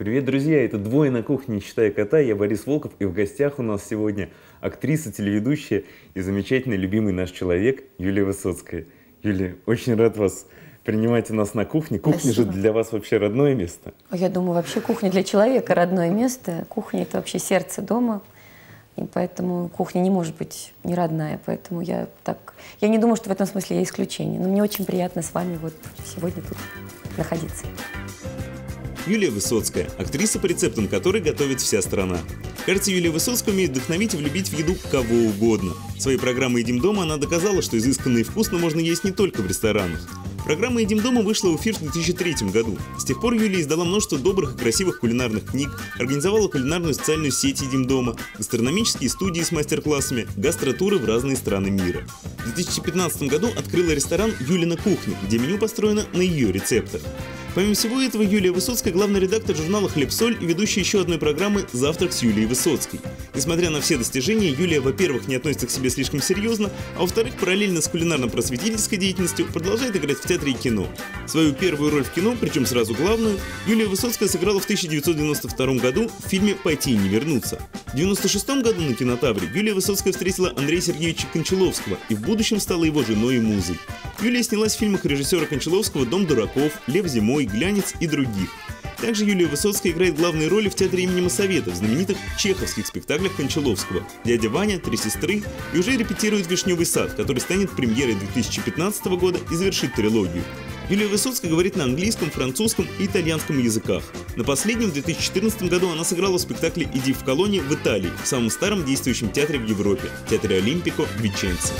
Привет, друзья! Это «Двое на кухне, не считая кота». Я Борис Волков, и в гостях у нас сегодня актриса, телеведущая и замечательный, любимый наш человек Юлия Высоцкая. Юлия, очень рад вас принимать у нас на кухне. Кухня же для вас вообще родное место. Я думаю, вообще кухня для человека родное место. Кухня — это вообще сердце дома. И поэтому кухня не может быть не родная. Поэтому я не думаю, что в этом смысле я исключение. Но мне очень приятно с вами вот сегодня тут находиться. Юлия Высоцкая – актриса, по рецептам которой готовит вся страна. Кажется, Юлия Высоцкая умеет вдохновить и влюбить в еду кого угодно. Своей программой «Едим дома» она доказала, что изысканно и вкусно можно есть не только в ресторанах. Программа «Едим дома» вышла в эфир в 2003 году. С тех пор Юлия издала множество добрых и красивых кулинарных книг, организовала кулинарную социальную сеть «Едим дома», гастрономические студии с мастер-классами, гастротуры в разные страны мира. В 2015 году открыла ресторан «Юлина кухня», где меню построено на ее рецептах. Помимо всего этого, Юлия Высоцкая – главный редактор журнала «Хлеб-соль» и ведущая еще одной программы «Завтрак с Юлией Высоцкой». Несмотря на все достижения, Юлия, во-первых, не относится к себе слишком серьезно, а во-вторых, параллельно с кулинарно-просветительской деятельностью продолжает играть в театре и кино. Свою первую роль в кино, причем сразу главную, Юлия Высоцкая сыграла в 1992 году в фильме «Пойти и не вернуться». В 1996 году на Кинотавре Юлия Высоцкая встретила Андрея Сергеевича Кончаловского и в будущем стала его женой и музой. Юлия снялась в фильмах режиссера Кончаловского «Дом дураков», «Лев зимой», «Глянец» и других. Также Юлия Высоцкая играет главные роли в театре имени Моссовета в знаменитых чеховских спектаклях Кончаловского «Дядя Ваня», «Три сестры» и уже репетирует «Вишневый сад», который станет премьерой 2015 года и завершит трилогию. Юлия Высоцкая говорит на английском, французском и итальянском языках. На последнем в 2014 году она сыграла в спектакле «Иди в колонии» в Италии, в самом старом действующем театре в Европе – театре Олимпико в Веченце.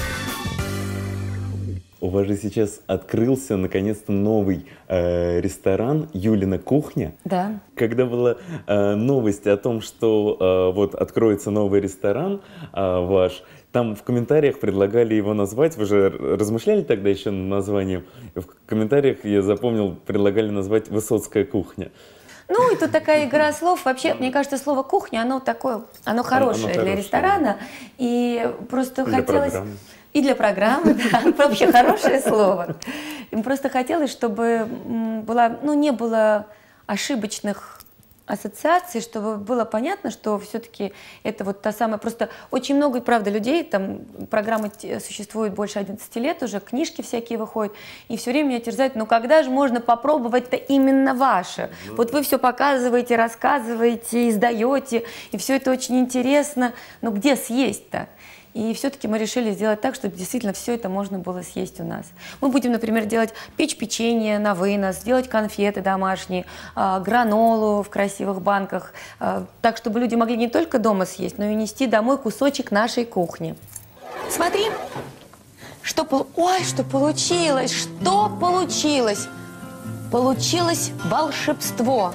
У вас же сейчас открылся наконец-то новый ресторан «Юлина кухня». Да. Когда была новость о том, что вот откроется новый ресторан ваш, там в комментариях предлагали его назвать, вы же размышляли тогда еще над названием, в комментариях, я запомнил, предлагали назвать «Высоцкая кухня». Ну, и тут такая игра слов. Вообще, мне кажется, слово «кухня», оно хорошее для ресторана. И просто хотелось... Программы. И для программы, да, вообще хорошее слово. Им просто хотелось, чтобы не было ошибочных ассоциаций, чтобы было понятно, что все-таки это вот та самая... Просто очень много, правда, людей, там программы существуют больше 11 лет уже, книжки всякие выходят, и все время меня терзают, ну когда же можно попробовать-то именно ваше? Вот вы все показываете, рассказываете, издаете, и все это очень интересно, но где съесть-то? И все-таки мы решили сделать так, чтобы действительно все это можно было съесть у нас. Мы будем, например, печь печенье на вынос, делать конфеты домашние, гранолу в красивых банках, так, чтобы люди могли не только дома съесть, но и нести домой кусочек нашей кухни. Смотри, что получилось, что получилось? Получилось волшебство.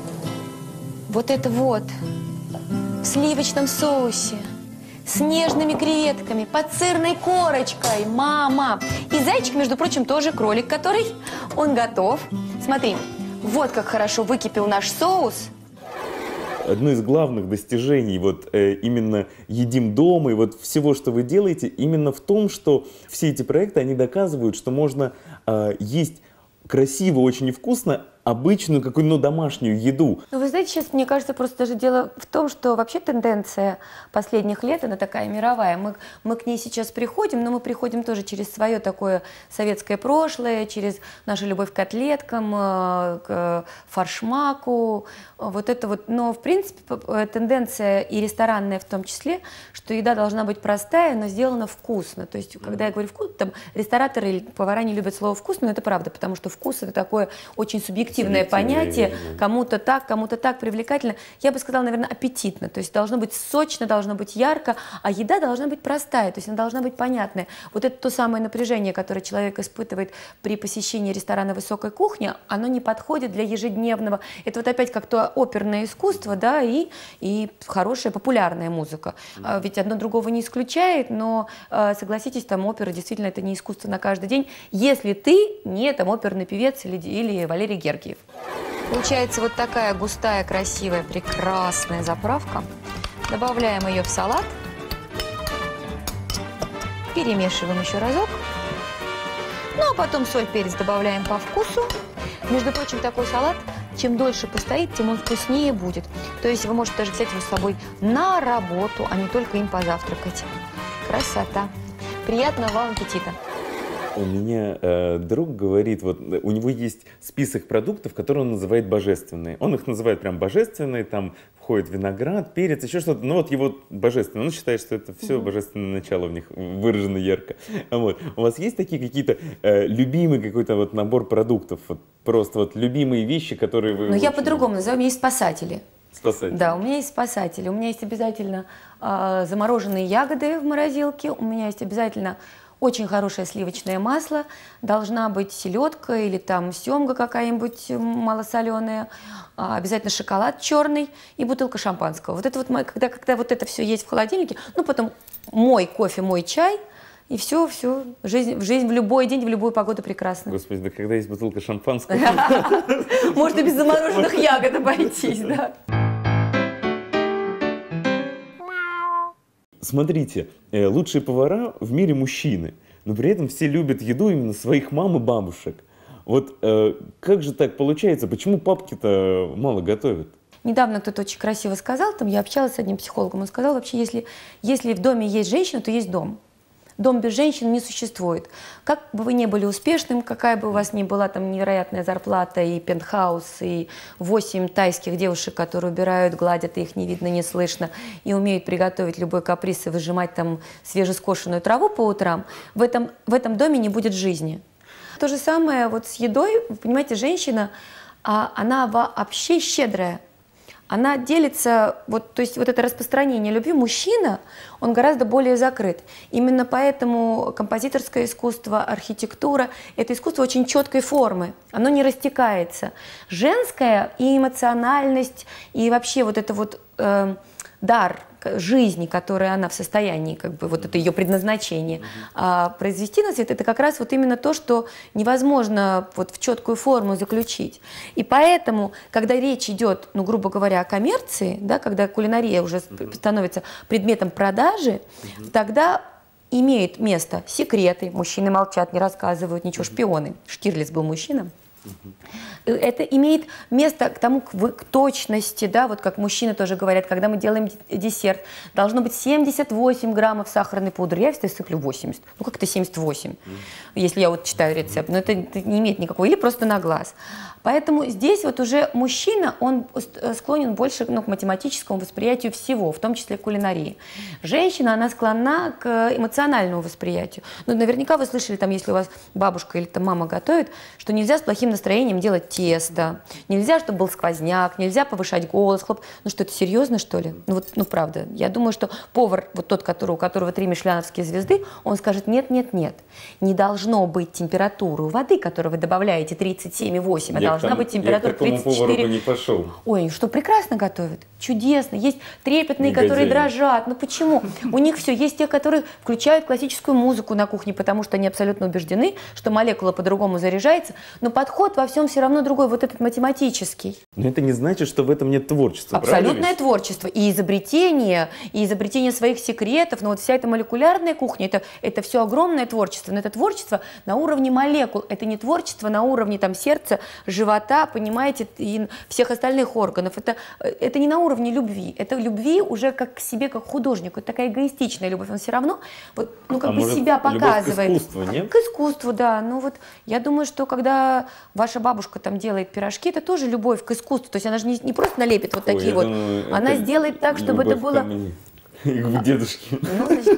Вот это вот в сливочном соусе, с нежными креветками, под сырной корочкой. Мама! И зайчик, между прочим, тоже кролик, который он готов. Смотри, вот как хорошо выкипел наш соус. Одно из главных достижений вот именно «Едим дома» и вот всего, что вы делаете, именно в том, что все эти проекты, они доказывают, что можно есть красиво, очень вкусно обычную какую-то домашнюю еду. Ну, вы знаете, сейчас, мне кажется, просто даже дело в том, что вообще тенденция последних лет, она такая мировая. Мы к ней сейчас приходим, но мы приходим тоже через свое такое советское прошлое, через нашу любовь к котлеткам, к форшмаку. Вот это вот. Но, в принципе, тенденция и ресторанная в том числе, что еда должна быть простая, но сделана вкусно. То есть, когда я говорю «вкус», там рестораторы или повара не любят слово «вкусно», но это правда, потому что вкус – это такое очень субъективное понятие, кому-то так, привлекательно. Я бы сказала, наверное, аппетитно. То есть должно быть сочно, должно быть ярко, а еда должна быть простая, то есть она должна быть понятная. Вот это то самое напряжение, которое человек испытывает при посещении ресторана «Высокой кухни», оно не подходит для ежедневного. Это вот опять как то оперное искусство, да, и хорошая популярная музыка. Ведь одно другого не исключает, но согласитесь, там опера действительно это не искусство на каждый день, если ты не там оперный певец или Валерий Гергиев. Получается вот такая густая, красивая, прекрасная заправка. Добавляем ее в салат. Перемешиваем еще разок. Ну, а потом соль, перец добавляем по вкусу. Между прочим, такой салат чем дольше постоит, тем он вкуснее будет. То есть вы можете даже взять его с собой на работу, а не только им позавтракать. Красота. Приятного вам аппетита. У меня друг говорит, вот у него есть список продуктов, которые он называет божественные. Он их называет прям божественные, там входит виноград, перец, еще что-то. Ну вот его божественные. Он считает, что это все божественное начало в них выражено ярко. Вот. У вас есть такие какие-то любимый какой-то вот набор продуктов? Вот, просто вот любимые вещи, которые вы... Но я по-другому называю, у меня есть спасатели. Спасатели. Да, у меня есть спасатели. У меня есть обязательно замороженные ягоды в морозилке. У меня есть обязательно очень хорошее сливочное масло. Должна быть селедка или там семга какая-нибудь малосоленая. Обязательно шоколад черный и бутылка шампанского. Вот это вот, когда вот это все есть в холодильнике, ну потом мой кофе, мой чай, и все. Жизнь в любой день, в любую погоду прекрасна. Господи, да когда есть бутылка шампанского? Можно без замороженных ягод обойтись, да. Смотрите, лучшие повара в мире мужчины, но при этом все любят еду именно своих мам и бабушек. Вот как же так получается? Почему папки-то мало готовят? Недавно кто-то очень красиво сказал, там я общалась с одним психологом, он сказал, вообще, если в доме есть женщина, то есть дом. Дом без женщин не существует. Как бы вы ни были успешным, какая бы у вас ни была там невероятная зарплата и пентхаус, и 8 тайских девушек, которые убирают, гладят, и их не видно, не слышно, и умеют приготовить любой каприз и выжимать там свежескошенную траву по утрам, в этом доме не будет жизни. То же самое вот с едой, вы понимаете, женщина, она вообще щедрая. Она делится, то есть вот это распространение любви, мужчина, он гораздо более закрыт. Именно поэтому композиторское искусство, архитектура – это искусство очень четкой формы, оно не растекается. Женская и эмоциональность, и вообще вот это вот дар жизни, который она в состоянии, как бы вот это ее предназначение, произвести на свет, это как раз вот именно то, что невозможно вот в четкую форму заключить. И поэтому, когда речь идет, ну, грубо говоря, о коммерции, да, когда кулинария уже становится предметом продажи, тогда имеют место секреты, мужчины молчат, не рассказывают ничего, шпионы. Штирлиц был мужчина. Это имеет место к тому, к точности, да, вот как мужчины тоже говорят, когда мы делаем десерт, должно быть 78 граммов сахарной пудры, я всегда сыплю 80, ну как-то 78, если я вот читаю рецепт, но это не имеет никакого, или просто на глаз. Поэтому здесь вот уже мужчина, он склонен больше, ну, к математическому восприятию всего, в том числе кулинарии. Женщина, она склонна к эмоциональному восприятию. Ну, наверняка вы слышали, там, если у вас бабушка или там мама готовит, что нельзя с плохим настроением делать тесто, нельзя, чтобы был сквозняк, нельзя повышать голос. Ну что, это серьезно, что ли? Ну, вот, ну правда. Я думаю, что повар, вот тот, у которого 3 мишляновские звезды, он скажет, нет, не должно быть температуры у воды, которую вы добавляете 37,8, а должна быть температура 34. Я к такому повару бы не пошел. Ой, что прекрасно готовят, чудесно. Есть трепетные, которые дрожат. Ну почему? У них все. Есть те, которые включают классическую музыку на кухне, потому что они абсолютно убеждены, что молекула по-другому заряжается, но подход во всем все равно другой, вот этот математический. Но это не значит, что в этом нет творчества. Абсолютное творчество. И изобретение своих секретов. Но вот вся эта молекулярная кухня, это все огромное творчество. Но это творчество на уровне молекул. Это не творчество на уровне там, сердца, живота, понимаете, и всех остальных органов. Это не на уровне любви. Это любви уже как к себе, как к художнику. Это такая эгоистичная любовь. Он все равно вот, ну, как бы себя показывает. К искусству, нет? К искусству, да. Ну вот я думаю, что когда ваша бабушка там делает пирожки, это тоже любовь к искусству. То есть она же не просто налепит вот такие вот. Думаю, она сделает так, чтобы это было... И к дедушке. Ну, значит,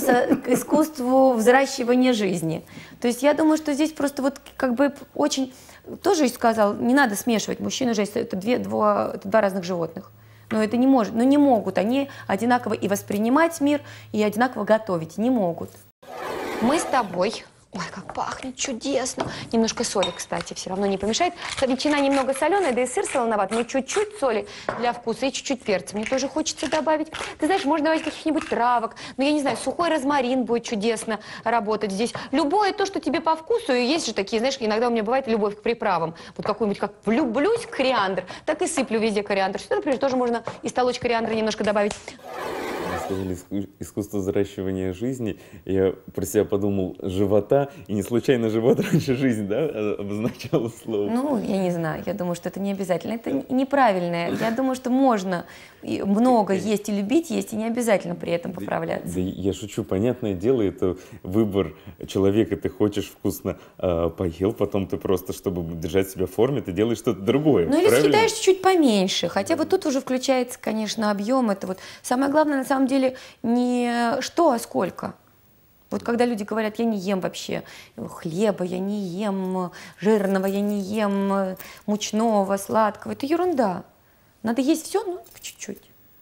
к искусству взращивания жизни. То есть я думаю, что здесь просто вот как бы очень... Тоже сказал, не надо смешивать мужчин и женщин. Это два разных животных. Но это не может, но не могут они одинаково и воспринимать мир, и одинаково готовить. Не могут. Мы с тобой... Ой, как пахнет чудесно. Немножко соли, кстати, все равно не помешает. Ветчина немного соленая, да и сыр солоноват, но чуть-чуть соли для вкуса и чуть-чуть перца. Мне тоже хочется добавить. Ты знаешь, можно добавить каких-нибудь травок. Но я не знаю, сухой розмарин будет чудесно работать здесь. Любое то, что тебе по вкусу. И есть же такие, знаешь, иногда у меня бывает любовь к приправам. Вот какой-нибудь, как влюблюсь в кориандр, так и сыплю везде кориандр. Сюда, например, тоже можно и столочек кориандра немножко добавить. сказали искусство взращивания жизни, я про себя подумал живота, и не случайно живот раньше жизнь, да, обозначало слово? Ну, я не знаю, я думаю, что это не обязательно. Это неправильное. Я думаю, что можно много есть и любить есть, и не обязательно при этом поправляться. Да, я шучу, понятное дело, это выбор человека. Ты хочешь вкусно поел, потом ты просто, чтобы держать себя в форме, ты делаешь что-то другое. Ну или правильно? съедаешь чуть поменьше, хотя вот тут уже включается, конечно, объем. Это вот самое главное на самом деле не что, а сколько. Вот когда люди говорят, я не ем вообще хлеба, я не ем жирного, я не ем мучного, сладкого, это ерунда. Надо есть все, но по чуть-чуть.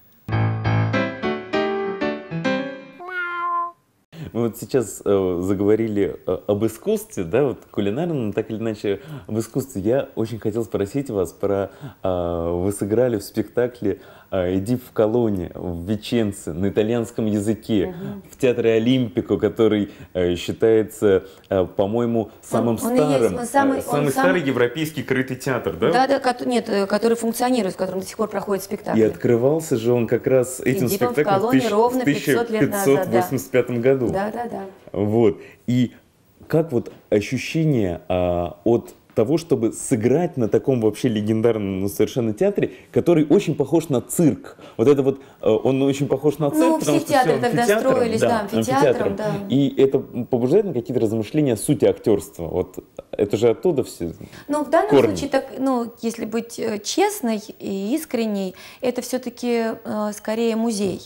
Мы вот сейчас заговорили об искусстве, да, вот кулинарном, так или иначе об искусстве. Я очень хотел спросить вас про... вы сыграли в спектакле «Эдип в колонне» в Веченце на итальянском языке, в театре Олимпико, который считается, по-моему, самым старым, самый старый европейский крытый театр, да? Да, нет, который функционирует, в котором до сих пор проходит спектакль. И открывался же он как раз этим «Эдипом в спектаклем колонне» ровно 500 лет назад, да. 1585 году. Да. Вот. И как вот ощущение от того, чтобы сыграть на таком вообще легендарном совершенно театре, который очень похож на цирк. Вот это вот, он очень похож на цирк, ну, потому все что театры все тогда строились, да, амфитеатром, да. И это побуждает на какие-то размышления о сути актерства. Вот это же оттуда все. Ну, в данном корни. случае, так, ну, если быть честной и искренней, это все-таки скорее музей.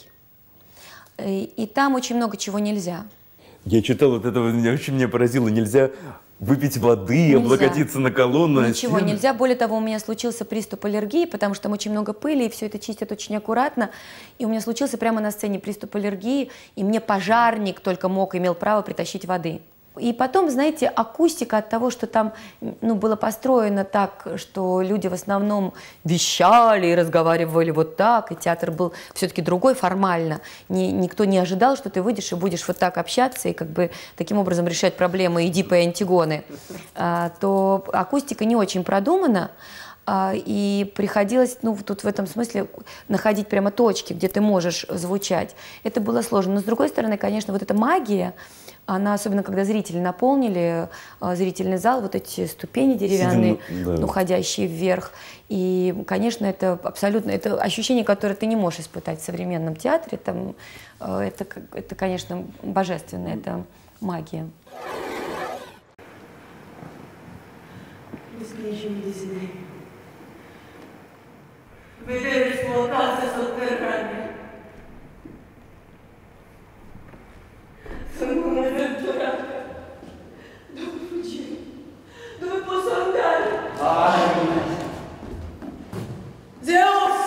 И там очень много чего нельзя. Я читал вот это, очень меня поразило. Нельзя выпить воды, облокотиться на колонну. Ничего нельзя. Более того, у меня случился приступ аллергии, потому что там очень много пыли, и все это чистят очень аккуратно. И у меня случился прямо на сцене приступ аллергии, и мне пожарник только имел право притащить воды. И потом, знаете, акустика от того, что там было построено так, что люди в основном вещали и разговаривали вот так, и театр был все-таки другой формально. Никто не ожидал, что ты выйдешь и будешь вот так общаться и как бы таким образом решать проблемы Эдипа и Антигоны. То акустика не очень продумана. И приходилось, тут в этом смысле находить прямо точки, где ты можешь звучать. Это было сложно. Но с другой стороны, конечно, вот эта магия, она, особенно когда зрители наполнили зрительный зал, вот эти ступени деревянные, уходящие вверх. И, конечно, это абсолютно, это ощущение, которое ты не можешь испытать в современном театре. Там, это, конечно, божественно, это магия. Vedere svuotarsi sotterranea. Sono una esagerata. Dove fuggire? Dove posso andare? Zeus!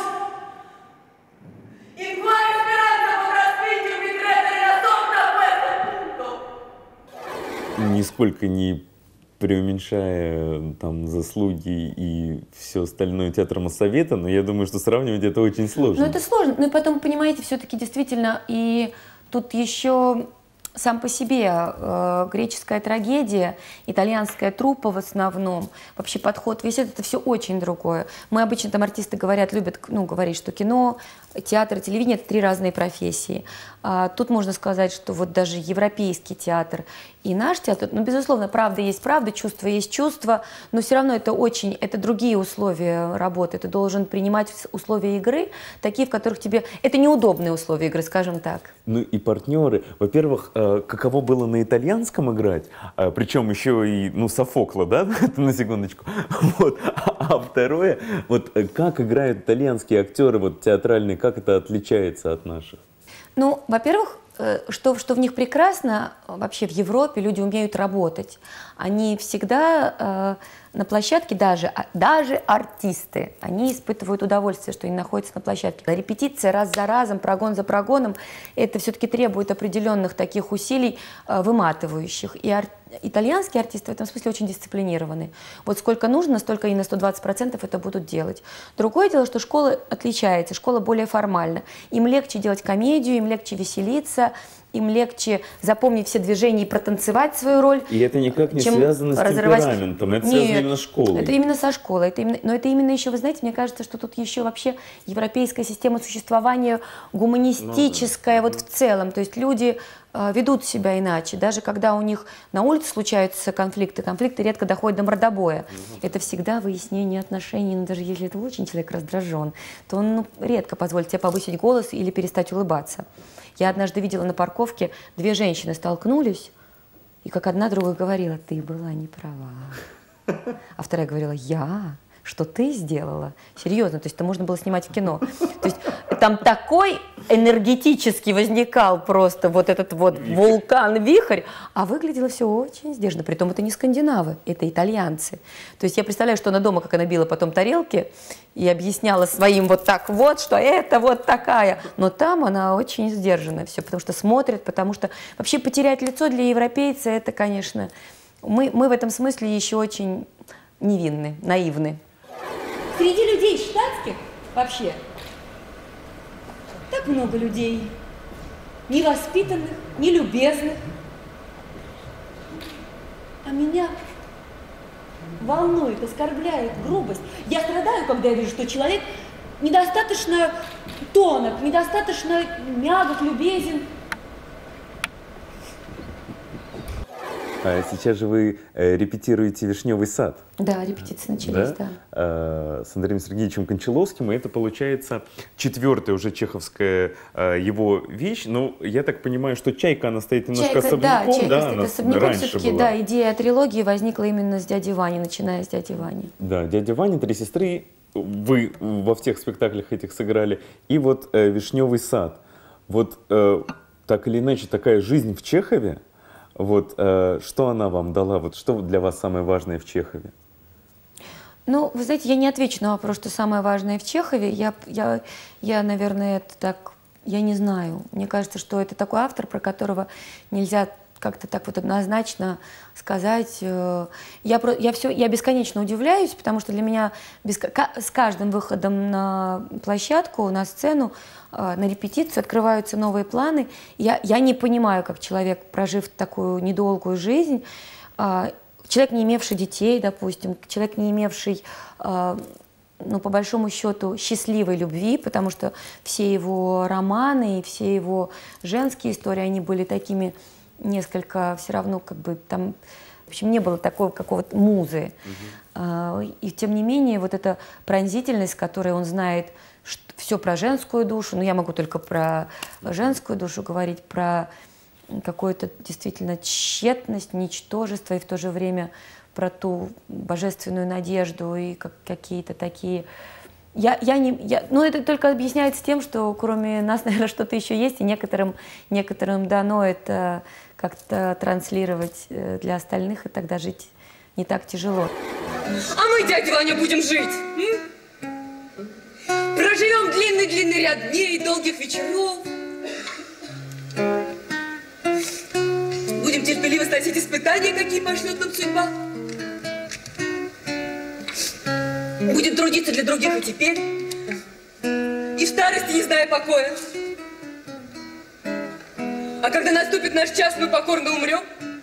In quale speranza potrà spingermi a credere la sorte a questo punto? Нисколько не преуменьшая там заслуги и все остальное театра Моссовета, но я думаю, что сравнивать это очень сложно. Ну это сложно, ну и потом, понимаете, все-таки действительно, и тут еще сам по себе греческая трагедия, итальянская труппа в основном, вообще подход, весь это все очень другое. Мы обычно там артисты говорят, любят говорить, что кино, театр, телевидение – это 3 разные профессии. Тут можно сказать, что вот даже европейский театр и наш театр, безусловно, правда есть правда, чувство есть чувство, но все равно это другие условия работы. Ты должен принимать условия игры, такие, в которых тебе… Это неудобные условия игры, скажем так. Ну и партнеры. Во-первых, каково было на итальянском играть, причем еще и, Софокла, да, на секундочку. Вот. А второе, вот как играют итальянские актеры вот театральные, как это отличается от наших? Ну, во-первых, что в них прекрасно, вообще в Европе люди умеют работать. Они всегда на площадке, даже артисты, они испытывают удовольствие, что они находятся на площадке. Репетиция раз за разом, прогон за прогоном, это все-таки требует определенных таких усилий, выматывающих. И итальянские артисты в этом смысле очень дисциплинированы. Вот сколько нужно, столько и на 120% это будут делать. Другое дело, что школа отличается, школа более формальна. Им легче делать комедию, им легче веселиться, им легче запомнить все движения и протанцевать свою роль. И это никак не чем связано с разорвать. темпераментом, это Нет, связано именно с школой. Это именно со школой. Но это именно еще, вы знаете, мне кажется, что тут еще вообще европейская система существования гуманистическая вот в целом. То есть люди ведут себя иначе. Даже когда у них на улице случаются конфликты редко доходят до мордобоя. Это всегда выяснение отношений, но даже если это очень человек раздражен, то он редко позволит себе повысить голос или перестать улыбаться. Я однажды видела на парковке, две женщины столкнулись, и как одна другой говорила: ты была не права. А вторая говорила: я? Что ты сделала? Серьезно, то есть это можно было снимать в кино. То есть там такой энергетически возникал просто вот этот вот вулкан-вихрь, а выглядело все очень сдержанно. Притом это не скандинавы, это итальянцы. То есть я представляю, что она дома, как она била потом тарелки и объясняла своим вот так вот, что это вот такая. Но там она очень сдержанная все, потому что смотрит, потому что вообще потерять лицо для европейца, это, конечно, мы в этом смысле еще очень невинны, наивны. Среди людей штатских вообще так много людей невоспитанных, нелюбезных. А меня волнует, оскорбляет грубость. Я страдаю, когда я вижу, что человек недостаточно тонок, недостаточно мягок, любезен. Сейчас же вы репетируете «Вишневый сад». Да, репетиции начались, да. С Андреем Сергеевичем Кончаловским, и это получается 4-я уже чеховская его вещь. Но я так понимаю, что «Чайка», она стоит немножко особняком. Да, «Чайка» стоит особняком. Все-таки, да, идея трилогии возникла именно с «Дяди Вани», начиная с «Дяди Вани». Да, «Дядя Ваня», «Три сестры», вы во всех спектаклях этих сыграли. И вот «Вишневый сад». Вот так или иначе такая жизнь в Чехове. Вот что она вам дала? Вот что для вас самое важное в Чехове? Ну, вы знаете, я не отвечу на вопрос, что самое важное в Чехове. Я наверное, это так, я не знаю. Мне кажется, что это такой автор, про которого нельзя как-то так вот однозначно сказать. Я бесконечно удивляюсь, потому что для меня с каждым выходом на площадку, на сцену, на репетицию открываются новые планы. Я не понимаю, как человек, прожив такую недолгую жизнь, человек, не имевший детей, допустим, человек, не имевший, ну, по большому счету, счастливой любви, потому что все его романы и все его женские истории, они были такими несколько, все равно, как бы там, в общем, не было такой какого-то музы. И тем не менее, вот эта пронзительность, с которой он знает все про женскую душу, но я могу только про женскую душу говорить, про какую-то действительно тщетность, ничтожество, и в то же время про ту божественную надежду и какие-то такие... Ну, это только объясняется тем, что кроме нас, наверное, что-то еще есть, и некоторым дано это как-то транслировать для остальных, и тогда жить не так тяжело. А мы, дядя Ваня, будем жить. Проживем длинный-длинный ряд дней и долгих вечеров. Будем терпеливо сносить испытания, какие пошлет нам судьба. Будем трудиться для других и теперь, и в старости не зная покоя. А когда наступит наш час, мы покорно умрем.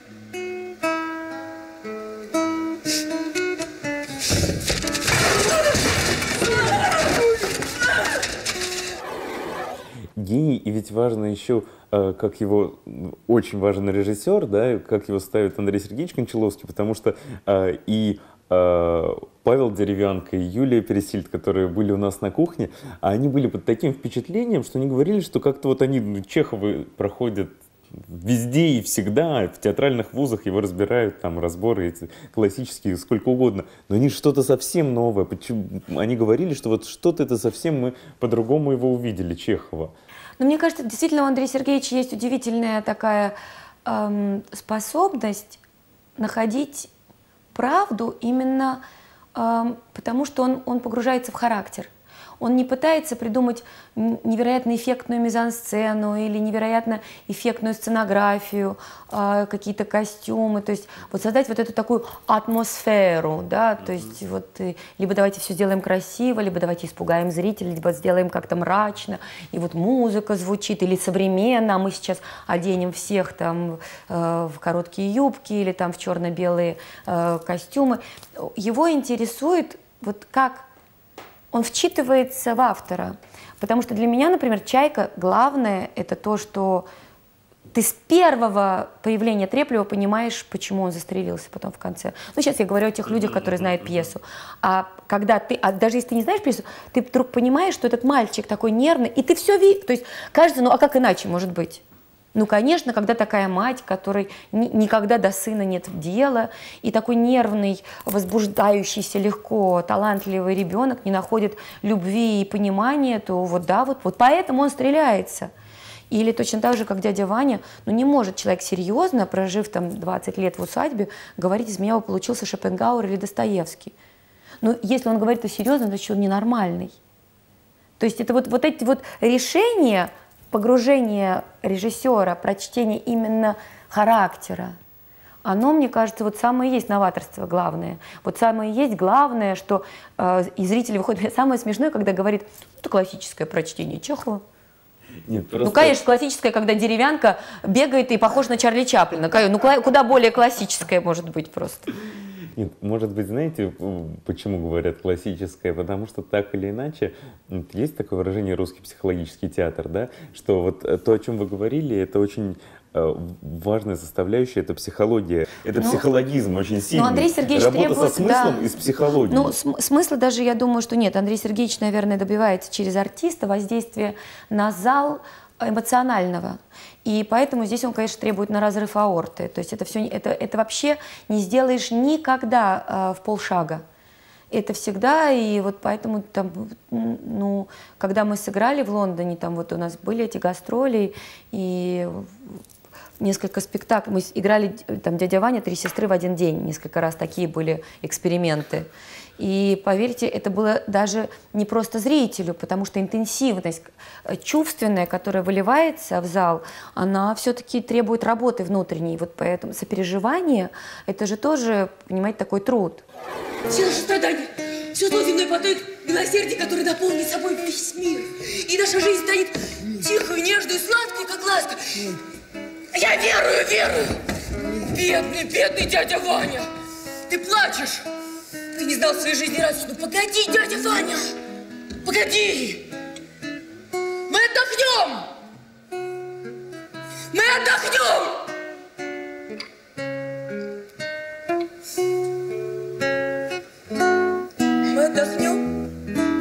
Гений, и ведь важно еще, как его, очень важен режиссер, да, как его ставит Андрей Сергеевич Кончаловский, потому что и Павел Деревянко и Юлия Пересильд, которые были у нас на кухне, они были под таким впечатлением, что они говорили, что как-то вот они, Чеховы, проходят везде и всегда, в театральных вузах его разбирают, там разборы эти классические, сколько угодно, но они что-то совсем новое. Они говорили, что вот что-то это совсем мы по-другому его увидели, Чехова. Но мне кажется, действительно у Андрея Сергеевича есть удивительная такая способность находить правду именно потому, что он погружается в характер. Он не пытается придумать невероятно эффектную мизансцену или невероятно эффектную сценографию, какие-то костюмы, то есть вот создать вот эту такую атмосферу, да, то есть вот либо давайте все сделаем красиво, либо давайте испугаем зрителей, либо сделаем как-то мрачно, и вот музыка звучит, или современно, а мы сейчас оденем всех там в короткие юбки или там в черно-белые костюмы. Его интересует вот как он вчитывается в автора. Потому что для меня, например, «Чайка» главное это то, что ты с первого появления Треплева понимаешь, почему он застрелился потом в конце. Ну, сейчас я говорю о тех людях, которые знают пьесу. А когда ты, даже если ты не знаешь пьесу, ты вдруг понимаешь, что этот мальчик такой нервный, и ты все видишь. То есть кажется, ну а как иначе может быть? Ну, конечно, когда такая мать, которой никогда до сына нет дела, и такой нервный, возбуждающийся легко, талантливый ребенок не находит любви и понимания, то вот да, вот поэтому он стреляется. Или точно так же, как дядя Ваня, ну не может человек серьезно, прожив там 20 лет в усадьбе, говорить, из меня получился Шопенгауэр или Достоевский. Ну, если он говорит это серьезно, значит, он ненормальный. То есть это вот эти вот решения, погружение режиссера, прочтение именно характера, оно, мне кажется, вот самое и есть новаторство главное. Вот самое и есть главное, что из зрителей выходит. Самое смешное, когда говорит, это классическое прочтение Чехова. Нет, просто... Ну, конечно, классическое, когда деревянка бегает и похож на Чарли Чаплина. Ну, куда более классическое может быть просто. Нет, может быть, знаете, почему говорят классическое? Потому что так или иначе, есть такое выражение «русский психологический театр», да? Что вот то, о чем вы говорили, это очень важная составляющая, это психология. Это психологизм очень сильный. Андрей Сергеевич Работа требует, со смыслом из психологии. Ну, смысла даже, я думаю, что нет. Андрей Сергеевич, наверное, добивается через артиста воздействия на зал эмоционального. И поэтому здесь он, конечно, требует на разрыв аорты. То есть это все, это вообще не сделаешь никогда в полшага. Это всегда, и вот поэтому там, ну, когда мы сыграли в Лондоне, там вот у нас были эти гастроли, и несколько спектаклей, мы играли там «Дядя Ваня», «Три сестры» в один день, несколько раз такие были эксперименты. И поверьте, это было даже не просто зрителю, потому что интенсивность чувственная, которая выливается в зал, она все-таки требует работы внутренней. Вот поэтому сопереживание – это же тоже, понимаете, такой труд. Все наши страдания, все зло земной потоет милосердие, которое наполнит собой весь мир. И наша жизнь станет тихой, нежной, сладкой, как ласка. Я верую! Бедный, бедный дядя Ваня! Ты плачешь! Ты не знал в своей жизни радости. Ну погоди, дядя Ваня! Погоди! Мы отдохнем! Мы отдохнем! Мы отдохнем?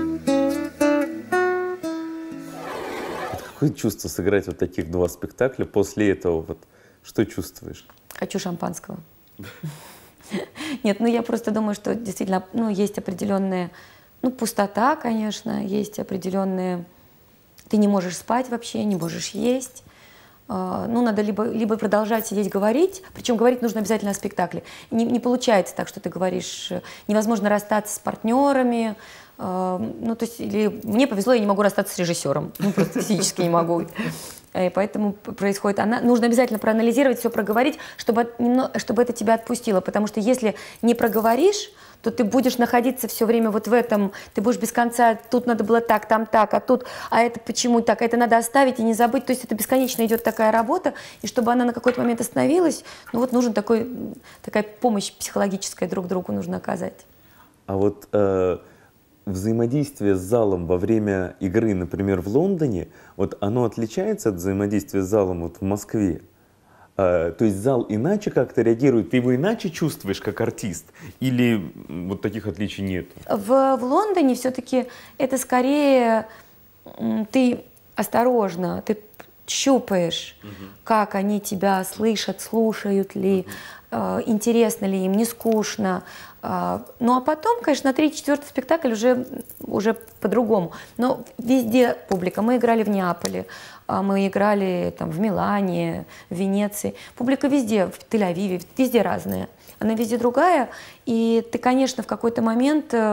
Какое чувство сыграть вот таких два спектакля? После этого вот что чувствуешь? Хочу шампанского. Нет, ну я просто думаю, что действительно, ну, есть определенная, ну, пустота, конечно, есть определенные... Ты не можешь спать вообще, не можешь есть. Ну, надо либо продолжать сидеть говорить, причем говорить нужно обязательно о спектакле. Не получается так, что ты говоришь, невозможно расстаться с партнерами, ну, то есть, или мне повезло, я не могу расстаться с режиссером, ну, просто физически не могу. И поэтому происходит, нужно обязательно проанализировать, все проговорить, чтобы это тебя отпустило, потому что если не проговоришь, то ты будешь находиться все время вот в этом, ты будешь без конца, тут надо было так, там так, а это почему так, это надо оставить и не забыть, то есть это бесконечно идет такая работа, и чтобы она на какой-то момент остановилась, ну вот нужен такая помощь психологическая друг другу нужно оказать. А вот взаимодействие с залом во время игры, например, в Лондоне, вот оно отличается от взаимодействия с залом вот в Москве? То есть зал иначе как-то реагирует, ты его иначе чувствуешь как артист? Или вот таких отличий нет? В Лондоне все-таки это скорее ты осторожно, ты щупаешь, как они тебя слышат, слушают ли, интересно ли им, не скучно. Ну а потом, конечно, на 3-4 спектакль уже по-другому. Но везде публика. Мы играли в Неаполе, мы играли там, в Милане, в Венеции. Публика везде, в Тель-Авиве, везде разная. Она везде другая. И ты, конечно, в какой-то момент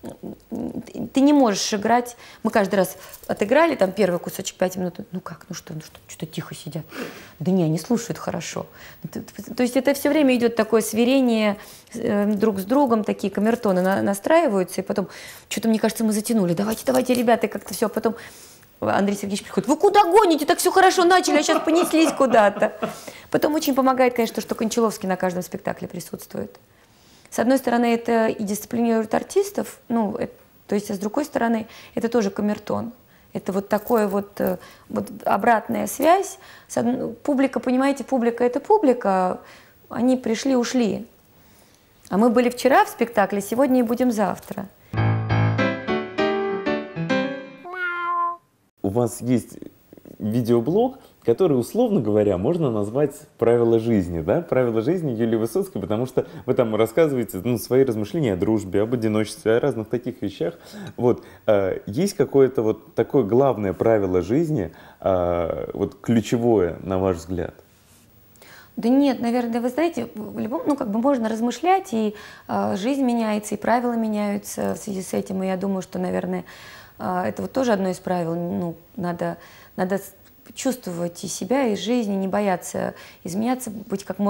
ты не можешь играть. Мы каждый раз отыграли там первый кусочек 5 минут. Ну как, ну что-то тихо сидят. Да не, они слушают хорошо. То есть это все время идет такое сверение друг с другом, такие камертоны настраиваются, и потом, что-то, мне кажется, мы затянули. Давайте, ребята, как-то все. Потом Андрей Сергеевич приходит: вы куда гоните? Так все хорошо начали, а сейчас понеслись куда-то. Потом очень помогает, конечно, что Кончаловский на каждом спектакле присутствует. С одной стороны, это и дисциплинирует артистов, то есть, а с другой стороны, это тоже камертон. Это вот такое вот обратная связь. Публика, понимаете, публика – это публика, они пришли, ушли. А мы были вчера в спектакле, сегодня и будем завтра. У вас есть видеоблог, который, условно говоря, можно назвать «Правила жизни», да? «Правила жизни» Юлии Высоцкой, потому что вы там рассказываете свои размышления о дружбе, об одиночестве, о разных таких вещах. Вот, есть какое-то вот такое главное правило жизни, вот ключевое, на ваш взгляд? Да нет, наверное, вы знаете, в любом, можно размышлять, и жизнь меняется, и правила меняются в связи с этим, и я думаю, что, наверное, это вот тоже одно из правил, надо чувствовать и себя, и жизнь, и не бояться изменяться, быть как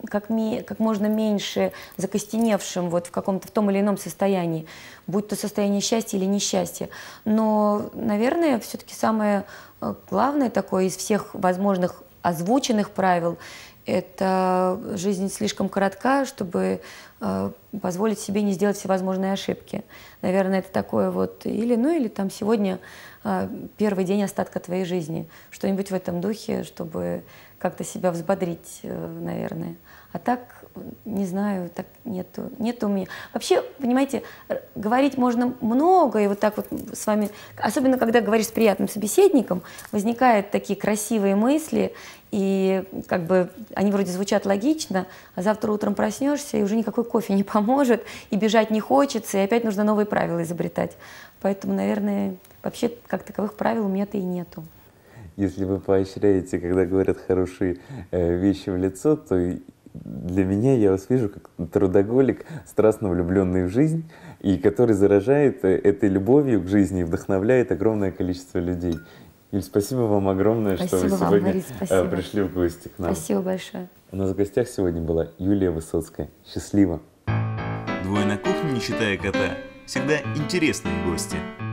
можно меньше закостеневшим вот в том или ином состоянии, будь то состояние счастья или несчастья. Но, наверное, все-таки самое главное такое из всех возможных озвученных правил — это жизнь слишком коротка, чтобы позволить себе не сделать всевозможные ошибки. Наверное, это такое вот или там сегодня первый день остатка твоей жизни. Что-нибудь в этом духе, чтобы как-то себя взбодрить, наверное. А так, не знаю, так нету у меня. Вообще, понимаете, говорить можно много, и вот так вот с вами, особенно когда говоришь с приятным собеседником, возникают такие красивые мысли, и как бы они вроде звучат логично, а завтра утром проснешься, и уже никакой кофе не поможет, и бежать не хочется, и опять нужно новые правила изобретать. Поэтому, наверное, вообще как таковых правил у меня-то и нету. Если вы поощряете, когда говорят хорошие вещи в лицо, то для меня я вас вижу как трудоголик, страстно влюбленный в жизнь, и который заражает этой любовью к жизни и вдохновляет огромное количество людей. Юль, спасибо вам огромное, что вы сегодня пришли в гости к нам. Спасибо большое. У нас в гостях сегодня была Юлия Высоцкая. Счастливо! Двое на кухне, не считая кота, всегда интересные гости.